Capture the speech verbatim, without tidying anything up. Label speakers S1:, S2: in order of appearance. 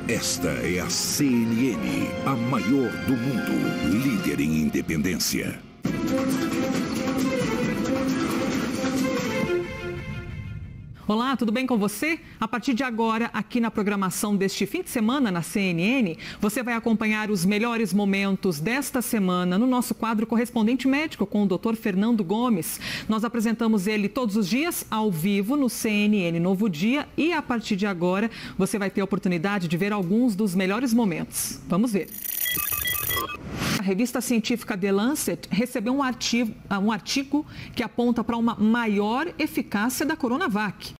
S1: Esta é a C N N, a maior do mundo, líder em independência.
S2: Olá, tudo bem com você? A partir de agora, aqui na programação deste fim de semana na C N N, você vai acompanhar os melhores momentos desta semana no nosso quadro Correspondente Médico com o doutor Fernando Gomes. Nós apresentamos ele todos os dias ao vivo no C N N Novo Dia e a partir de agora você vai ter a oportunidade de ver alguns dos melhores momentos. Vamos ver. A revista científica The Lancet recebeu um artigo, um artigo que aponta para uma maior eficácia da Coronavac.